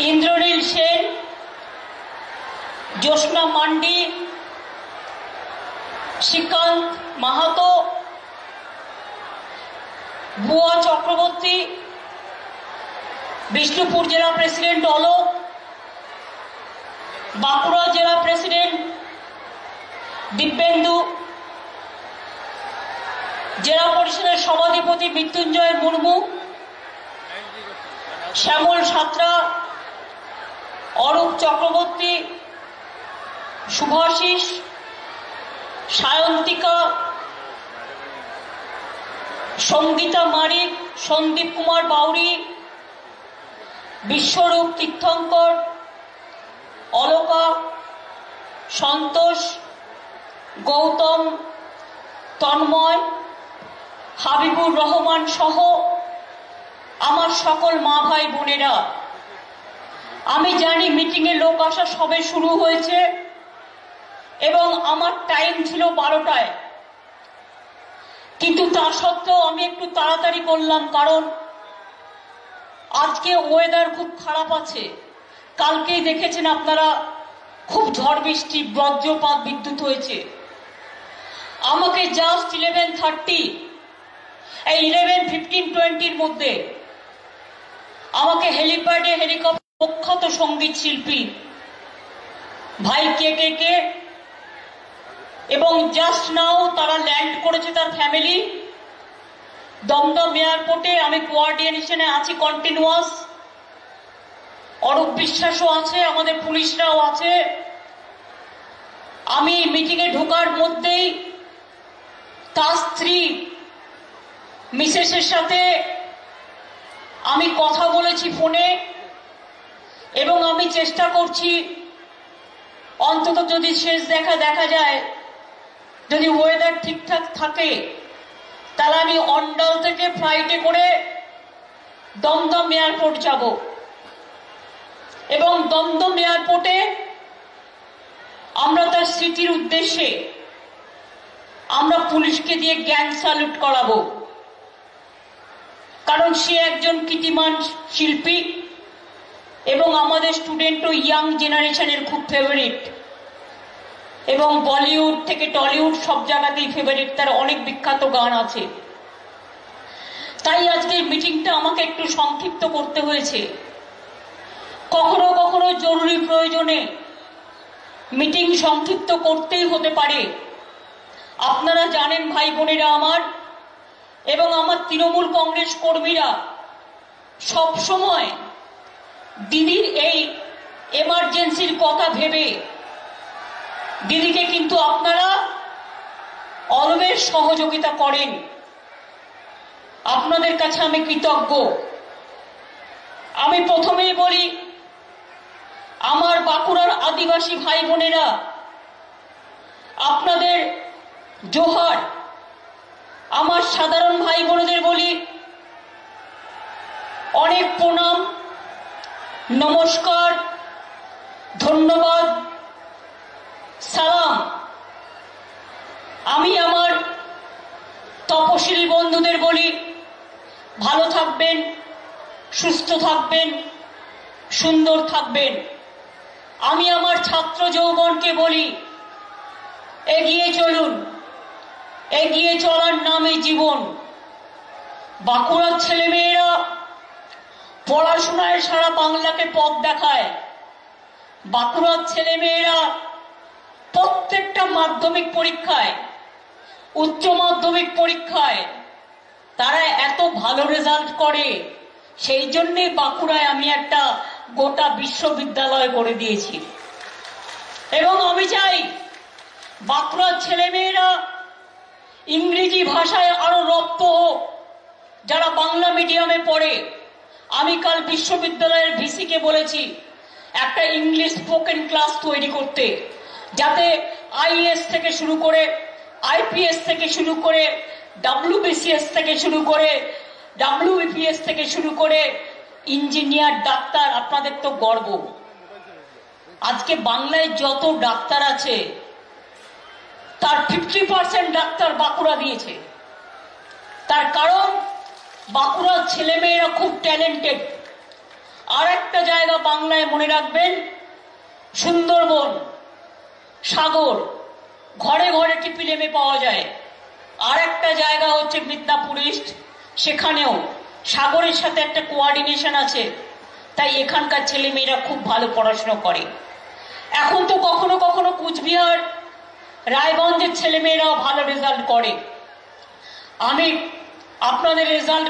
ইন্দ্রনীল সেন, জ্যোৎস্না মান্ডি, শ্রীকান্ত মাহাতো, ভুয়া চক্রবর্তী, বিষ্ণুপুর জেলা প্রেসিডেন্ট অলোক, বাঁকুড়া জেলা প্রেসিডেন্ট দিব্যেন্দু, জেলা পরিষদের সভাধিপতি মৃত্যুঞ্জয় মুর্মু, শ্যামল সাঁতরা, অরূপ চক্রবর্তী, শুভাশিস, সায়ন্তিকা, সঙ্গীতা মারিক, সন্দীপ কুমার বাউরি, বিশ্বরূপ তীর্থঙ্কর, অলকা, সন্তোষ, গৌতম, তন্ময়, হাবিবুর রহমান সহ আমার সকল মা ভাই বোনেরা, আমি জানি মিটিংয়ে লোক আসা সবে শুরু হয়েছে এবং আমার টাইম ছিল 12টায়, কিন্তু তা সত্ত্বেও আমি একটু তাড়াতাড়ি করলাম, কারণ আজকে ওয়েদার খুব খারাপ আছে। কালকেই দেখেছেন আপনারা, খুব ঝড় বৃষ্টি, বজ্রপাত, বিদ্যুৎ হয়েছে। আমাকে জাস্ট 11:30 এই 11:15-20 মধ্যে আমাকে হেলিপ্যাডে হেলিকপ্টার প্রখ্যাত সঙ্গীত শিল্পী ভাই কে এবং জাস্ট নাও তারা ল্যান্ড করেছে, তার ফ্যামিলি দমদম এয়ারপোর্টে। আমি কোঅর্ডিনেশনে আছি কন্টিনিউয়াস, অরূপ বিশ্বাসও আছে, আমাদের পুলিশরাও আছে। আমি মিটিংয়ে ঢোকার মধ্যেই তার স্ত্রী মিসেসের সাথে আমি কথা বলেছি ফোনে, এবং আমি চেষ্টা করছি অন্তত যদি শেষ দেখা যায়, যদি ওয়েদার ঠিকঠাক থাকে, তাহলে আমি অন্ডাল থেকে ফ্লাইটে করে দমদম এয়ারপোর্ট যাব, এবং দমদম এয়ারপোর্টে আমরা তার স্মৃতির উদ্দেশ্যে আমরা পুলিশকে দিয়ে জ্ঞান স্যালুট করাবো, কারণ সে একজন কীর্তিমান শিল্পী এবং আমাদের স্টুডেন্টও ইয়াং জেনারেশনের খুব ফেভারিট, এবং বলিউড থেকে টলিউড সব জায়গাতেই ফেভারিট, তার অনেক বিখ্যাত গান আছে। তাই আজকের মিটিংটা আমাকে একটু সংক্ষিপ্ত করতে হয়েছে। কখনো কখনো জরুরি প্রয়োজনে মিটিং সংক্ষিপ্ত করতেই হতে পারে। আপনারা জানেন ভাই বোনেরা আমার, এবং আমার তৃণমূল কংগ্রেস কর্মীরা সব সময় দিদির এই এমার্জেন্সির কথা ভেবে দিদিকে কিন্তু আপনারা অলওয়েজ সহযোগিতা করেন। আপনাদের কাছে আমি কৃতজ্ঞ। আমি প্রথমেই বলি, আমার বাঁকুড়ার আদিবাসী ভাই বোনেরা, আপনাদের জোহার। আমার সাধারণ ভাই বোনেদের বলি অনেক প্রণাম, নমস্কার, ধন্যবাদ, সালাম। আমি আমার তপশিলি বন্ধুদের বলি ভালো থাকবেন, সুস্থ থাকবেন, সুন্দর থাকবেন। আমি আমার ছাত্র যৌবনকে বলি এগিয়ে চলুন, এগিয়ে চলার নামে জীবন। বাঁকুড়ার ছেলেমেয়েরা পড়াশোনায় সারা বাংলাকে পথ দেখায়। বাঁকুড়ার ছেলেমেয়েরা প্রত্যেকটা মাধ্যমিক পরীক্ষায়, উচ্চ মাধ্যমিক পরীক্ষায় তারা এত ভালো রেজাল্ট করে, সেই জন্যই বাঁকুড়ায় আমি একটা গোটা বিশ্ববিদ্যালয় করে দিয়েছি। এবং আমি চাই বাঁকুড়ার ছেলেমেয়েরা ইংরেজি ভাষায় আরো রপ্ত হোক, যারা বাংলা মিডিয়ামে পড়ে। আমি কাল বিশ্ববিদ্যালয়ের ভিসিকে বলেছি একটা ইংলিশ স্পোকেন ক্লাস তৈরি করতে, যাতে আইএস থেকে শুরু করে, আইপিএস থেকে শুরু করে, ডব্লিউবিসিএস থেকে শুরু করে, ডব্লিউবিপিএস থেকে শুরু করে ইঞ্জিনিয়ার, ডাক্তার। আপনাদের তো গর্ব, আজকে বাংলায় যত ডাক্তার আছে তার 50% ডাক্তার বাঁকুড়া দিয়েছে। তার কারণ বাঁকুড়ার ছেলেমেয়েরা খুব ট্যালেন্টেড। আর একটা জায়গা বাংলায় মনে রাখবেন, সুন্দরবন, সাগর, ঘরে ঘরে টিপিলেমে পাওয়া যায়। আর একটা জায়গা হচ্ছে মিদনাপুর ইস্ট, সেখানেও সাগরের সাথে একটা কোঅর্ডিনেশন আছে, তাই এখানকার ছেলে মেয়েরা খুব ভালো পড়াশোনা করে। এখন তো কখনো কখনো কুচবিহার, রায়গঞ্জের ছেলে মেয়েরাও ভালো রেজাল্ট করে। আমি আপনাদের রেজাল্ট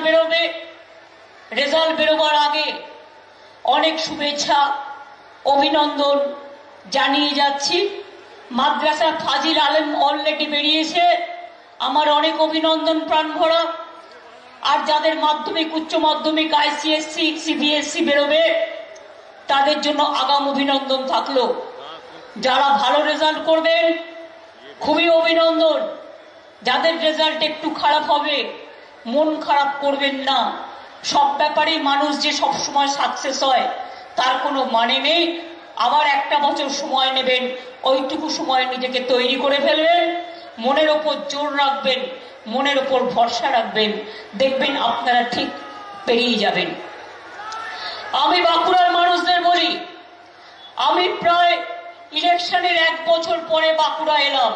বেরোবার আগে অনেক শুভেচ্ছা, অভিনন্দন জানিয়ে যাচ্ছি। মাদ্রাসা ফাজিল আলেম অলরেডি বেরিয়েছে, আমার অনেক অভিনন্দন প্রাণ ভরা। আর যাদের মাধ্যমিক, উচ্চ মাধ্যমিক, আইসিএসসি, সিবিএসসি বেরোবে, তাদের জন্য আগাম অভিনন্দন থাকলো। যারা ভালো রেজাল্ট করবেন খুবই অভিনন্দন। যাদের রেজাল্ট একটু খারাপ হবে, মন খারাপ করবেন না। সব ব্যাপারেই মানুষ যে সবসময় সাকসেস হয় তার কোনো মানে নেই। আবার একটা বছর সময় নেবেন, ওইটুকু সময় নিজেকে তৈরি করে ফেলবেন, মনের ওপর জোর রাখবেন, মনের ওপর ভরসা রাখবেন, দেখবেন আপনারা ঠিক পেরিয়ে যাবেন। আমি বাঁকুড়ার মানুষদের বলি, আমি প্রায় ইলেকশনের 1 বছর পরে বাঁকুড়া এলাম।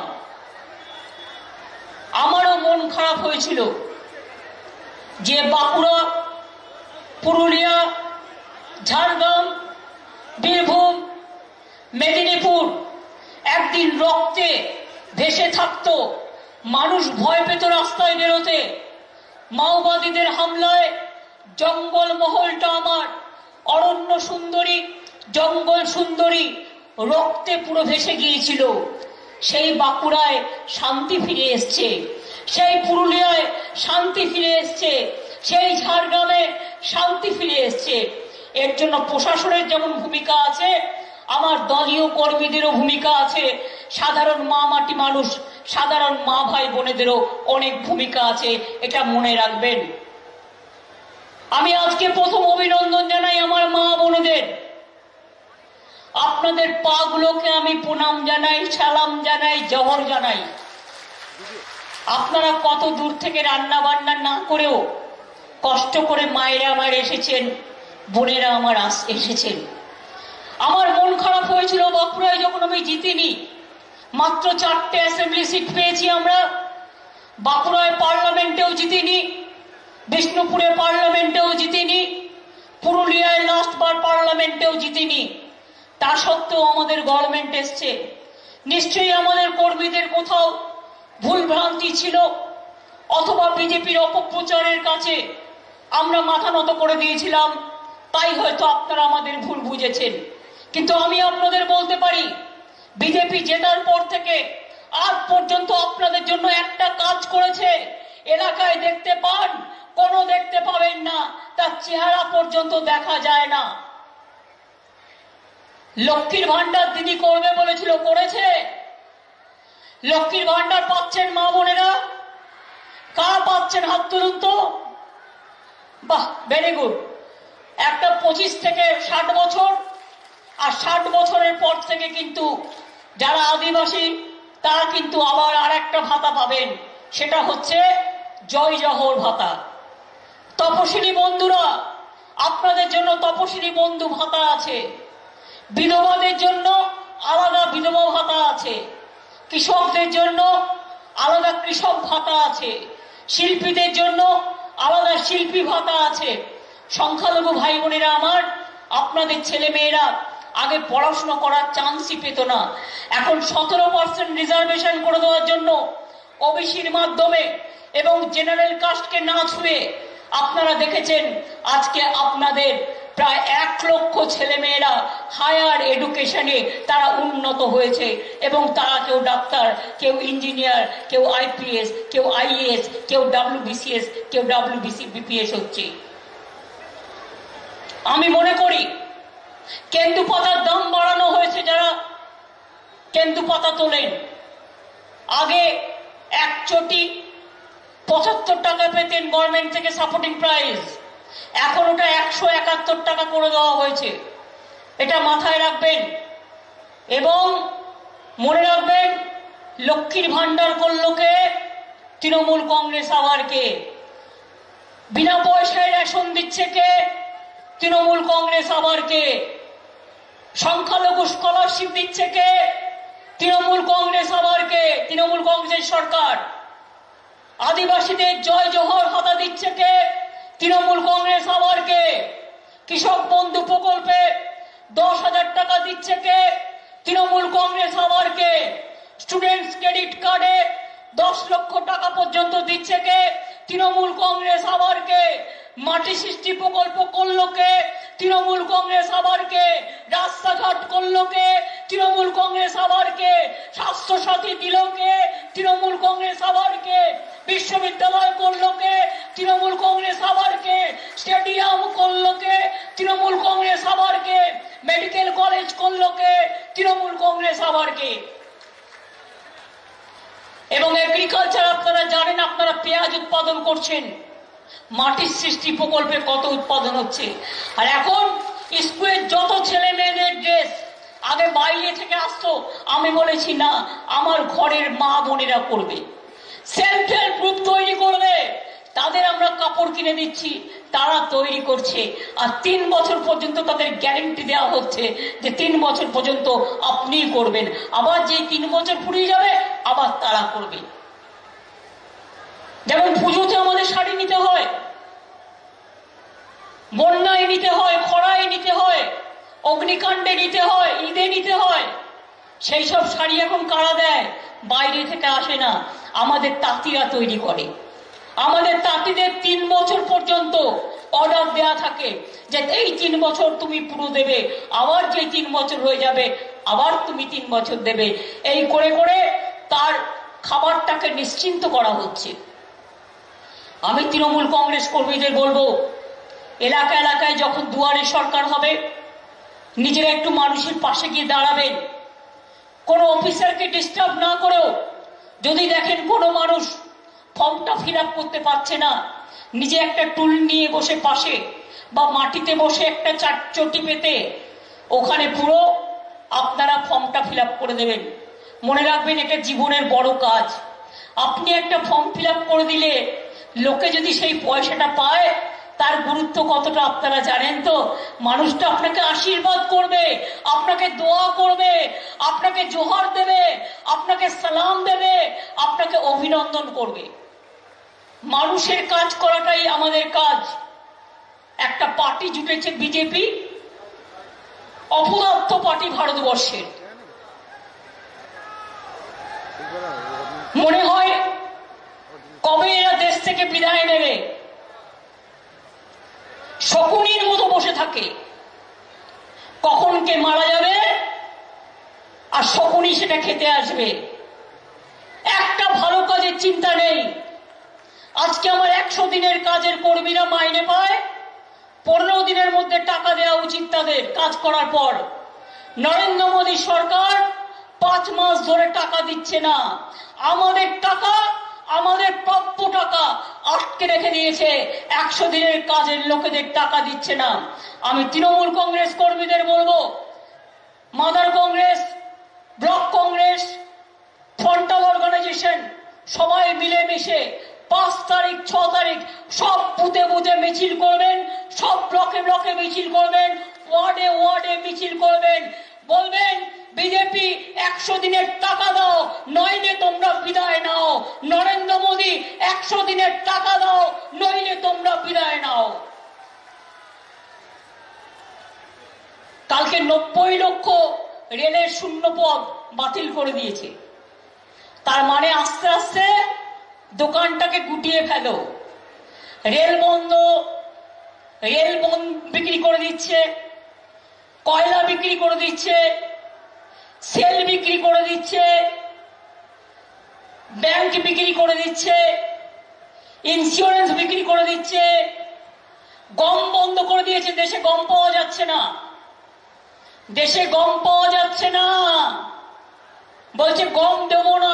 আমারও মন খারাপ হয়েছিল যে বাঁকুড়া, পুরুলিয়া, ঝাড়গ্রাম, বীরভূম, মেদিনীপুর একদিন রক্তে ভেসে থাকতো, মানুষ ভয় পেত রাস্তায় বেরোতে। মাওবাদীদের হামলায় জঙ্গল মহলটা আমার, অরণ্য সুন্দরী, জঙ্গল সুন্দরী রক্তে পুরো ভেসে গিয়েছিল। সেই বাঁকুড়ায় শান্তি ফিরে এসছে, সেই পুরুলিয়ায় শান্তি ফিরে এসছে, সেই ঝাড়গ্রামে শান্তি ফিরে এসছে। এর জন্য প্রশাসনের যেমন ভূমিকা আছে, আমার দলীয় কর্মীদেরও ভূমিকা আছে, সাধারণ মা মাটি মানুষ, সাধারণ মা ভাই বোনেদেরও অনেক ভূমিকা আছে, এটা মনে রাখবেন। আমি আজকে প্রথম অভিনন্দন জানাই আমার মা বোনেদের। আপনাদের পা গুলোকে আমি প্রণাম জানাই, সালাম জানাই, জহর জানাই। আপনারা কত দূর থেকে রান্না বান্না না করেও কষ্ট করে মায়েরা আমার এসেছেন, বোনেরা আমার এসেছেন। আমার মন খারাপ হয়েছিল বাঁকুড়ায় যখন আমি জিতিনি। মাত্র 4টে অ্যাসেম্বলি সিট পেয়েছি আমরা। বাঁকুড়ায় পার্লামেন্টেও জিতিনি, বিষ্ণুপুরে পার্লামেন্টেও জিতিনি, পুরুলিয়ায় লাস্টবার পার্লামেন্টেও জিতিনি। তা সত্ত্বেও আমাদের গভর্নমেন্ট এসছে। নিশ্চয়ই আমাদের কর্মীদের কোথাও ভুল ভ্রান্তি ছিল, অথবা বিজেপির অপপ্রচারের কাছে আমরা মাথা নত করে দিয়েছিলাম, তাই হয়তো আপনারা আমাদের ভুল বুঝেছেন। কিন্তু আমি আপনাদের বলতে পারি, বিজেপি জেতার পর থেকে আজ পর্যন্ত আপনাদের জন্য একটা কাজ করেছে, এলাকায় দেখতে পান, কোনো দেখতে পাবেন না, তার চেহারা পর্যন্ত দেখা যায় না। লক্ষ্মীর ভান্ডার দিদি করবে বলেছিল, করেছে। লক্ষ্মীর ভান্ডার পাচ্ছেন মা বোনেরা? কারা পাচ্ছেন হাত তুলুন তো। বাহ, ভেরি গুড। একটা 25 থেকে 60 বছর, আর 60 বছরের পর থেকে কিন্তু যারা আদিবাসী তারা কিন্তু আবার আর একটা ভাতা পাবেন, সেটা হচ্ছে জয় জহর ভাতা। তপশিলি বন্ধুরা, আপনাদের জন্য তপশিলি বন্ধু ভাতা আছে। বিধবাদের জন্য আলাদা বিধবা ভাতা আছে, কৃষকদের জন্য আলাদা কৃষক ভাতা আছে, শিল্পীদের জন্য আলাদা শিল্পী ভাতা আছে। সংখ্যালঘু ভাই বোনেরা আমার, আপনাদের ছেলে মেয়েরা আগে পড়াশোনা করার চান্সই পেত না, এখন 17% রিজার্ভেশন করে দেওয়ার জন্য ওবিসির মাধ্যমে এবং জেনারেল কাস্টকে না ছুঁয়ে আপনারা দেখেছেন আজকে আপনাদের প্রায় 1 লক্ষ ছেলে মেয়েরা হায়ার এডুকেশনে তারা উন্নত হয়েছে, এবং তারা কেউ ডাক্তার, কেউ ইঞ্জিনিয়ার, কেউ আইপিএস, কেউ আইএএস, কেউ ডাব্লিউবিসিএস, কেউ বিপিএস হচ্ছে। আমি মনে করি কেন্দু পাতার দাম বাড়ানো হয়েছে। যারা কেন্দু পাতা তোলেন, আগে 1 চটি 75 টাকা পেতেন গভর্নমেন্ট থেকে সাপোর্টিং প্রাইস, এখন ওটা 171 টাকা করে দেওয়া হয়েছে। এটা মাথায় রাখবেন এবং মনে রাখবেন, লক্ষ্মীর ভান্ডার করলো কে? তৃণমূল কংগ্রেস। আবার কে? বিনা পয়সায় রেশন দিচ্ছে কে? তৃণমূল কংগ্রেস আবার কে? সংখ্যালঘু স্কলারশিপ দিচ্ছে কে? তৃণমূল কংগ্রেস আবার কে? তৃণমূল কংগ্রেসের সরকার। আদিবাসীদের জয় জোহর হাতা দিচ্ছে কে? তৃণমূল কংগ্রেস আবার কে? কৃষক বন্ধু প্রকল্পে 10,000 টাকা দিচ্ছে কে? তৃণমূল কংগ্রেস আবার কে? স্টুডেন্টস ক্রেডিট কার্ডে 10 লক্ষ টাকা পর্যন্ত দিচ্ছে কে? তৃণমূল কংগ্রেস আবার কে? মাটি সৃষ্টি প্রকল্প করলো কে? তৃণমূল কংগ্রেস আবার কে? রাস্তাঘাট করলো কে? তৃণমূল কংগ্রেস আবার কে? স্বাস্থ্য সাথী দিল কে? তৃণমূল কংগ্রেস আবার কে? বিশ্ববিদ্যালয় করলো কে? তৃণমূল কংগ্রেস আবার কে? স্টেডিয়াম করলো কে? তৃণমূল কংগ্রেস আবার কে? মেডিকেল কলেজ করলো কে? তৃণমূল কংগ্রেস আবার কে? এবং এগ্রিকালচার আপনারা জানেন, আপনারা পেঁয়াজ উৎপাদন করছেন, মাটির সৃষ্টি প্রকল্পে কত উৎপাদন হচ্ছে। আর এখন স্কুলের যত ছেলে মেয়েদের ড্রেস আগে বাইরে থেকে আসতো, আমি বলেছি না, আমার ঘরের মা বোনেরা করবে, সেলফ হেল্প গ্রুপ তৈরি করবে, তাদের আমরা কাপড় কিনে দিচ্ছি, তারা তৈরি করছে। আর 3 বছর পর্যন্ত তাদের গ্যারেন্টি দেওয়া হচ্ছে যে 3 বছর পর্যন্ত আপনি করবেন, আবার যে 3 বছর ফুরিয়ে যাবে আবার তারা করবে। যেমন পুজোতে আমাদের শাড়ি নিতে হয়, বন্যায় নিতে হয়, খরায় নিতে হয়, অগ্নিকাণ্ডে নিতে হয়, ঈদে নিতে হয়, সেই সব শাড়ি এখন কারা দেয়? বাইরে থেকে আসে না, আমাদের তাঁতিরা তৈরি করে। আমাদের তাঁতিদের 3 বছর পর্যন্ত অর্ডার দেয়া থাকে যে এই 3 বছর তুমি পুরো দেবে, আবার যে 3 বছর হয়ে যাবে আবার তুমি 3 বছর দেবে। এই করে করে তার খাবারটাকে নিশ্চিন্ত করা হচ্ছে। আমি তৃণমূল কংগ্রেস কর্মীদের বলবো, এলাকা এলাকায় যখন দুয়ারে সরকার হবে, নিজেরা একটু মানুষের পাশে গিয়ে দাঁড়াবেন। কোনো অফিসারকে ডিস্টার্ব না করেও যদি দেখেন কোনো মানুষ ফর্মটা ফিল আপ করতে পারছে না, নিজে একটা টুল নিয়ে বসে পাশে বা মাটিতে বসে একটা চটি পেতে ওখানে পুরো আপনারা ফর্মটা ফিল আপ করে দেবেন। মনে রাখবেন, এটা জীবনের বড় কাজ। আপনি একটা ফর্ম ফিল আপ করে দিলে লোকে যদি সেই পয়সাটা পায়, তার গুরুত্ব কতটা আপনারা জানেন তো? মানুষটা আপনাকে আশীর্বাদ করবে, আপনাকে দোয়া করবে, আপনাকে জোহার দেবে, আপনাকে সালাম দেবে, আপনাকে অভিনন্দন করবে। মানুষের কাজ করাটাই আমাদের কাজ। একটা পার্টি জুটেছে বিজেপি, অপদার্থ পার্টি ভারতবর্ষের। মনে হয় কবে এরা দেশ থেকে বিদায় নেবে, শকুনির মতো বসে থাকে, কখন কে মারা যাবে আর শকুনি সেটা খেতে আসবে। একটা ভালো কাজের চিন্তা নেই। আজকে আমার 100 দিনের কাজের কর্মীরা মাইনে পায়, 15 দিনের মধ্যে টাকা দেওয়া উচিত তাদের কাজ করার পর। নরেন্দ্র মোদী সরকার 5 মাস ধরে টাকা দিচ্ছে না। আমাদের টাকা, আমাদের প্রাপ্য টাকা আটকে রেখে দিয়েছে, 100 দিনের কাজের লোকেদের টাকা দিচ্ছে না। আমি তৃণমূল কংগ্রেস কর্মীদের বলবো, mother Congress, block Congress, frontal organisation সবাই মিলেমিশে 5 তারিখ 6 তারিখ সব বুথে বুথে মিছিল করবেন, সব ব্লকে ব্লকে মিছিল করবেন, ওয়ার্ডে ওয়ার্ডে মিছিল করবেন। বলবেন, বিজেপি 100 দিনের টাকা দাও, নইলে তোমরা বিদায় নাও। নরেন্দ্র মোদী 100 দিনের টাকা দাও, নইলে তোমরা বিদায় নাও। কালকে 90 লক্ষ রেলের শূন্য পদ বাতিল করে দিয়েছে। তার মানে আস্তে আস্তে দোকানটাকে গুটিয়ে ফেলো। রেল বিক্রি করে দিচ্ছে, কয়লা বিক্রি করে দিচ্ছে, সেল বিক্রি করে দিচ্ছে, ব্যাংক বিক্রি করে দিচ্ছে, ইন্স্যুরেন্স বিক্রি করে দিচ্ছে, গম বন্ধ করে দিয়েছে। দেশে গম পাওয়া যাচ্ছে না, দেশে গম পাওয়া যাচ্ছে না, বলছে গম দেব না।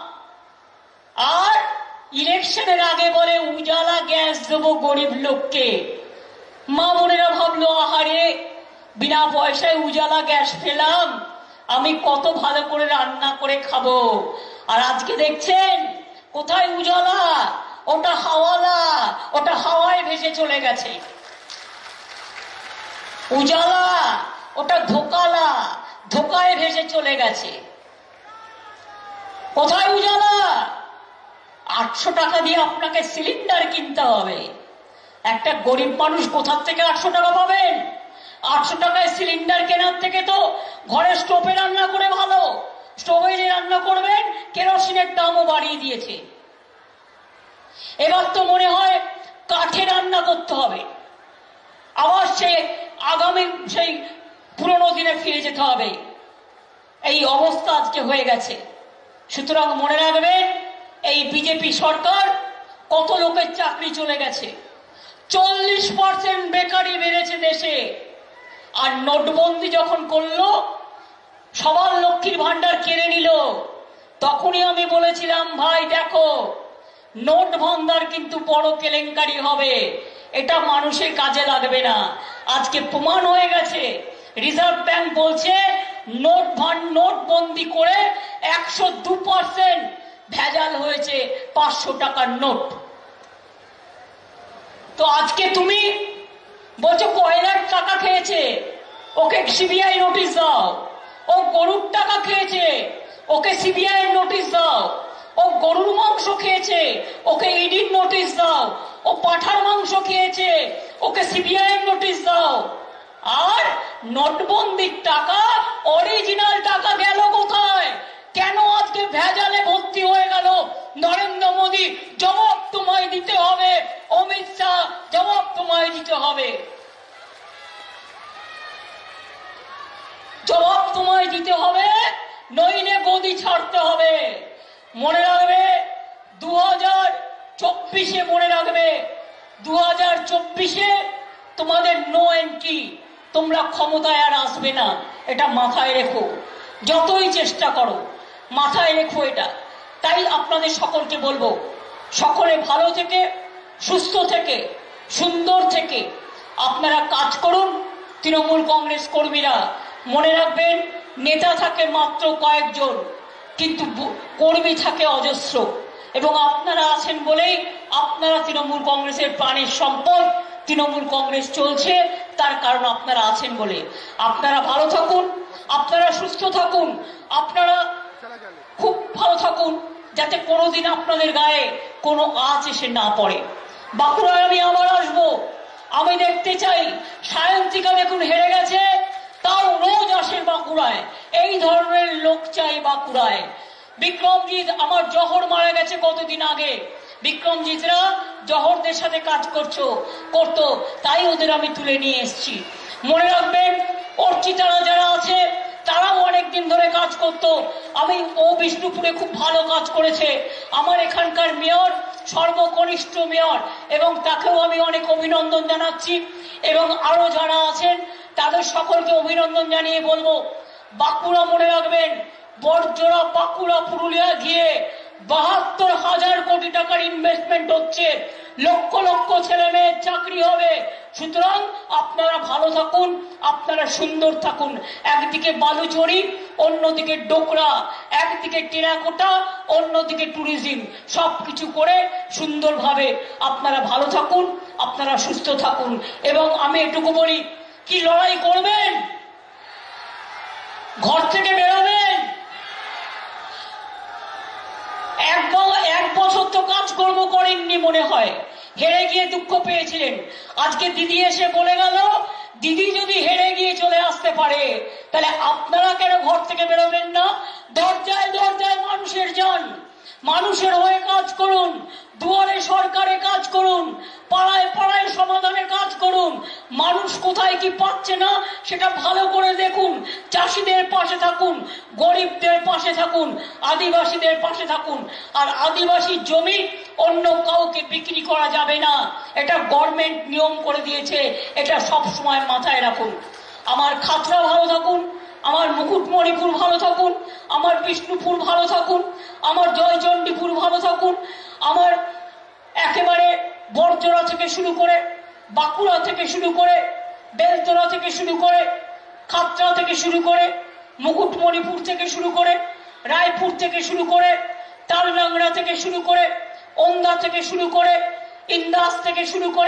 আর ইলেকশনের আগে বলে উজালা গ্যাস দেবো গরিব লোককে। মা বোনেরা ভাবলো, আহারে, বিনা পয়সায় উজালা গ্যাস পেলাম, আমি কত ভালো করে রান্না করে খাবো। আর আজকে দেখছেন কোথায় উজালা, ওটা হাওয়ালা, ওটা হাওয়ায় ভেসে চলে গেছে। উজালা ওটা ধোকালা, ধোকায় ভেসে চলে গেছে। কোথায় উজালা? 800 টাকা দিয়ে আপনাকে সিলিন্ডার কিনতে হবে। একটা গরিব মানুষ কোথা থেকে 800 টাকা পাবেন? 800 টাকায় সিলিন্ডার কেনার থেকে তো ঘরে স্টোভে রান্না করে ভালো। স্টোভে যে রান্না করবেন, কেরোসিনের দামও বাড়িয়ে দিয়েছে। এবার তো মনে হয় কাঠে রান্না করতে হবে, আবার সে আগামী সেই পুরনো দিনে ফিরে যেতে হবে। এই অবস্থা আজকে হয়ে গেছে। সুতরাং মনে রাখবেন, এই বিজেপি সরকার কত লোকের চাকরি চলে গেছে। 40% বেকারি বেড়েছে দেশে। আর নোটবন্দি যখন করলো, সবার লক্ষ্মীর ভান্ডার কেড়ে নিল, তখনই আমি বলেছিলাম, ভাই দেখো, নোট ভান্ডার কিন্তু বড় কেলেঙ্কারি হবে, এটা মানুষের কাজে লাগবে না। আজকে প্রমাণ হয়ে গেছে। রিজার্ভ ব্যাংক বলছে নোটবন্দি করে 102% ভেজাল হয়েছে 500 টাকার নোট। তো আজকে তুমি বলছো কয়লার টাকা খেয়েছে, ওকে সিবিআই নোটিশ দাও। ও গরুর টাকা খেয়েছে, ওকে সিবিআই নোটিশ দাও। ও গরুর মাংস খেয়েছে, ওকে ইডির নোটিশ দাও। ও পাঁঠার মাংস খেয়েছে, ওকে সিবিআই নোটিশ দাও। আর নোটবন্দির টাকা, অরিজিনাল টাকা গেল কোথায়? কেন আজকে ভেজালে ভর্তি হয়ে গেল? নরেন্দ্র মোদী, জবাব তোমায় দিতে হবে। অমিত শাহ, জবাব তোমায় দিতে হবে। জবাব তোমায় দিতে হবে, নইলে গদি ছাড়তে হবে। মনে রাখবে 2024-এ, মনে রাখবে 2024-এ তোমাদের নো এন্ট্রি, তোমরা ক্ষমতায় আর আসবে না, এটা মাথায় রেখো। যতই চেষ্টা করো, মাথায় রেখো এটা। তাই আপনাদের সকলকে বলবো, সকলে ভালো থেকে, সুস্থ থেকে, সুন্দর থেকে আপনারা কাজ করুন। তৃণমূল কংগ্রেস কর্মীরা মনে রাখবেন, নেতা থাকে মাত্র কয়েকজন, কিন্তু কর্মী থাকে অজস্র। এবং আপনারা আছেন বলেই আপনারা তৃণমূল কংগ্রেসের প্রাণের সম্পদ। তৃণমূল কংগ্রেস চলছে তার কারণ আপনারা আছেন বলে। আপনারা ভালো থাকুন, আপনারা সুস্থ থাকুন, আপনারা খুব ভালো থাকুন, যাতে কোনোদিন আপনাদের গায়ে কোনো আঁচ এসে না পড়ে। বাঁকুড়ায় আমি আবার আসবো। আমি দেখতে চাই, সায়ন্তিকা দেখুন হেরে গেছে, তাও রোজ আসে বাঁকুড়ায়। এই ধরনের লোক চাই বাঁকুড়ায়। বিক্রমজিৎ, আমার জহর মারা গেছে কতদিন আগে, বিক্রমজিৎরা জহরদের সাথে কাজ করতো, তাই ওদের আমি তুলে নিয়ে এসেছি। মনে রাখবেন, অর্চিতারা যারা আছে তারাও অনেকদিন ধরে কাজ করতো। আমি ও বিষ্ণুপুরে খুব ভালো কাজ করেছে। আমার এখানকার মেয়র সর্বকনিষ্ঠ মেয়র, এবং তাকেও আমি অনেক অভিনন্দন জানাচ্ছি। এবং আরো যারা আছেন তাদের সকলকে অভিনন্দন জানিয়ে বলবো, বাঁকুড়া মনে রাখবেন, বড়জোড়া বাঁকুড়া পুরুলিয়া গিয়ে 72,000 কোটি টাকার ইনভেস্টমেন্ট হচ্ছে। লক্ষ লক্ষ ছেলে মেয়ের চাকরি হবে। সুতরাং আপনারা ভালো থাকুন, আপনারা সুন্দর থাকুন। একদিকে বালুচরি, অন্যদিকে ডোকরা, একদিকে টেরাকোটা, অন্যদিকে ট্যুরিজম, সবকিছু করে সুন্দরভাবে আপনারা ভালো থাকুন, আপনারা সুস্থ থাকুন। এবং আমি এটুকু বলি, কি লড়াই করবেন? ঘর থেকে বেরোবেন। এক বছর তো কাজকর্ম করেননি, মনে হয় হেরে গিয়ে দুঃখ পেয়েছিলেন। আজকে দিদি এসে বলে গেল, দিদি যদি হেরে গিয়ে চলে আসতে পারে, তাহলে আপনারা কেন ঘর থেকে বেরোবেন না? দরজায় দরজায় মানুষের যান, মানুষের হয়ে কাজ করুন, দুয়ারে সরকারে কাজ করুন, পাড়ায় পাড়ায় সমাধানে কাজ করুন। মানুষ কোথায় কি পাচ্ছে না সেটা ভালো করে দেখুন। চাষিদের পাশে থাকুন, গরিবদের পাশে থাকুন, আদিবাসীদের পাশে থাকুন। আর আদিবাসী জমি অন্য কাউকে বিক্রি করা যাবে না, এটা গভর্নমেন্ট নিয়ম করে দিয়েছে, এটা সব সময় মাথায় রাখুন। আমার খাতড়া ভালো থাকুন, আমার মুকুটমণিপুর ভালো থাকুন, আমার বিষ্ণুপুর ভালো থাকুন, আমার জয়চণ্ডীপুর ভালো থাকুন, আমার একেবারে বড়জোড়া থেকে শুরু করে, বাঁকুড়া থেকে শুরু করে, বেলতলা থেকে শুরু করে, খাতড়া থেকে শুরু করে, মুকুটমণিপুর থেকে শুরু করে, রায়পুর থেকে শুরু করে, তালডাংরা থেকে শুরু করে, ওন্দা থেকে শুরু করে, ইন্দাস থেকে শুরু করে,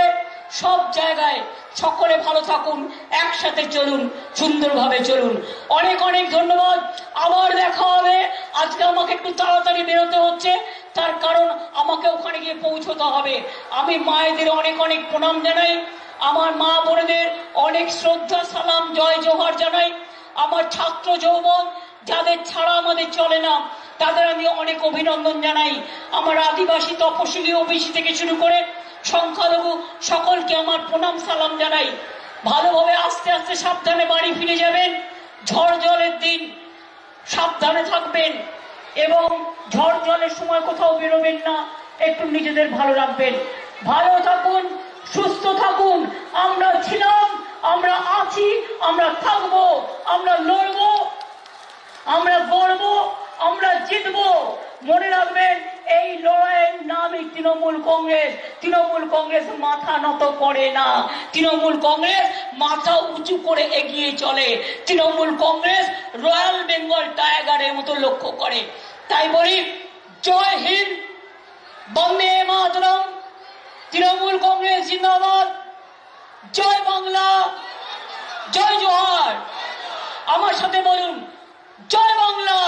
সব জায়গায় সকলে ভালো থাকুন, একসাথে চলুন, সুন্দরভাবে চলুন। অনেক অনেক ধন্যবাদ। আবার দেখা হবে। আজকে আমাকে একটু তাড়াতাড়ি বেরোতে হচ্ছে, তার কারণ আমাকে ওখানে গিয়ে পৌঁছতে হবে। আমি মায়েদের অনেক অনেক প্রণাম জানাই, আমার মা বোনেদের অনেক শ্রদ্ধা সালাম জয় জোহার জানাই। আমার ছাত্র যৌবন যাদের ছাড়া আমাদের চলে না, তাদের আমি অনেক অভিনন্দন জানাই। আমার আদিবাসী তপশিলি ওবিসি থেকে শুরু করে সংখ্যালঘু সকলকে আমার প্রণাম সালাম জানাই। ভালোভাবে আস্তে আস্তে সাবধানে বাড়ি ফিরে যাবেন। ঝড় জলের দিন, সাবধানে থাকবেন এবং ঝড় জলের সময় কোথাও বেরোবেন না। একটু নিজেদের ভালো রাখবেন। ভালো থাকুন, সুস্থ থাকুন। আমরা ছিলাম, আমরা আছি, আমরা থাকবো, আমরা লড়বো, আমরা গড়বো, আমরা জিতবো। মনে রাখবেন, এই লড়াইয়ের নামই তৃণমূল কংগ্রেস। তৃণমূল কংগ্রেস মাথা নত করে না, তৃণমূল কংগ্রেস মাথা উঁচু করে এগিয়ে চলে। তৃণমূল কংগ্রেস রয়্যাল বেঙ্গল টাইগারের মতো লক্ষ্য করে। তাই বলি, জয় হিন্দ, বন্দে মাতরম, তৃণমূল কংগ্রেস জিন্দাবাদ, জয় বাংলা, জয় জোহার। আমার সাথে বলুন, জয় বাংলা,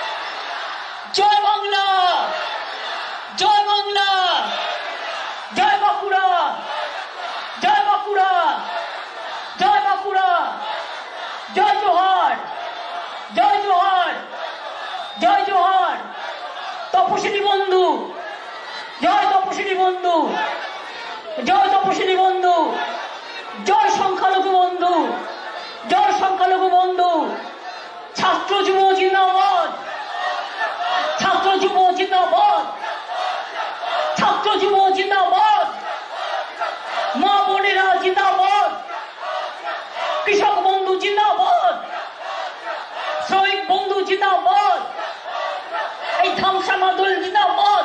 জয় বাংলা, জয় বাংলা, জয় বাঁকুড়া, জয় বাঁকুড়া, জয় বাঁকুড়া, জয় জোহার, জয় জোহার, জয় জোহার। তপশিলি বন্ধু, জয় তপশিলি বন্ধু, জয় তপশিলি বন্ধু, জয় সংখ্যালঘু বন্ধু, জয় সংখ্যালঘু বন্ধু। ছাত্র যুব জিন্দাবাদ, ছাত্র যুব জিন্দাবাদ, ছাত্র যুব জিন্দাবাদ, মা বোনেরা জিন্দাবাদ, কৃষক বন্ধু জিন্দাবাদ, শ্রমিক বন্ধু জিন্দাবাদ, এই থামসামা দল জিন্দাবাদ,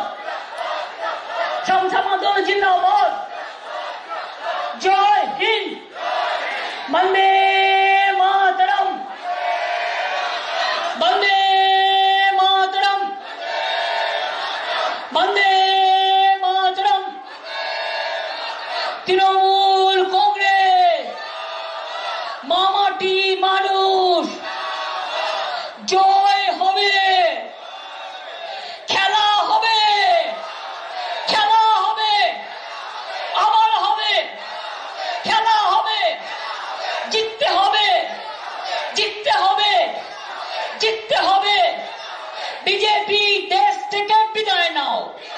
থামসামা দল জিন্দাবাদ। জয় হিন্দ, বন্দে মাতরম, বন্দে মাতরম, বন্দে মাতরম। তৃণমূল কংগ্রেস, মামাটি মানুষ, জয় হবে, খেলা হবে, খেলা হবে, আবার হবে, খেলা হবে, জিততে হবে, জিততে হবে, জিততে হবে। বিজেপি দেশ থেকে বিদায় নাও।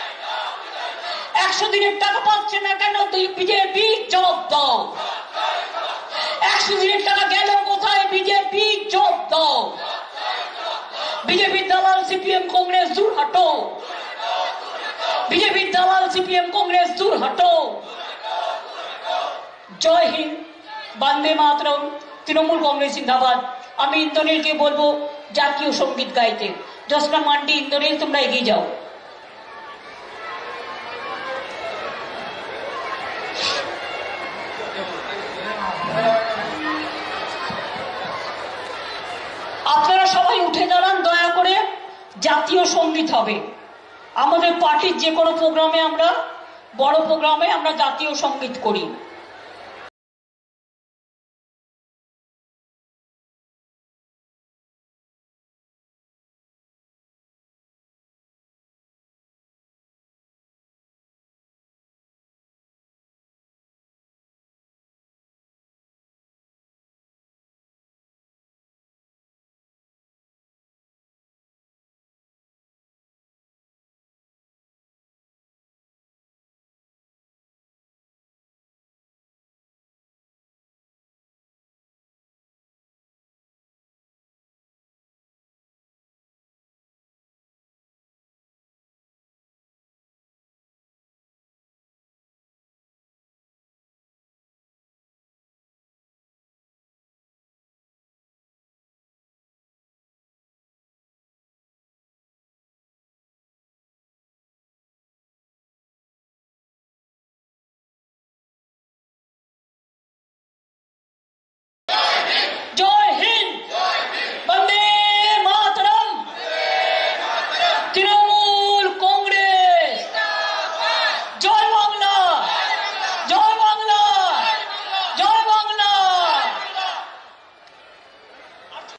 100 দিনের টাকা পাচ্ছে না কেন? তুই বিজেপি জবাব দাও। 100 দিনের টাকা গেল কোথায়? বিজেপি জবাব দাও। বিজেপি দালাল সিপিএম কংগ্রেস দূর হটো, বিজেপি দালাল সিপিএম কংগ্রেস দূর হটো। জয় হিন্দ, বন্দে মাতরম, তৃণমূল কংগ্রেস জিন্দাবাদ। আমি ইন্দ্রনীলকে বলবো জাতীয় সঙ্গীত গাইতে। জসনা মান্ডি, ইন্দ্রনীল, তোমরা এগিয়ে যাও। আপনারা সবাই উঠে দাঁড়ান দয়া করে। জাতীয় সঙ্গীত হবে আমাদের পার্টির যে কোনো প্রোগ্রামে, আমরা বড় প্রোগ্রামে আমরা জাতীয় সঙ্গীত করি।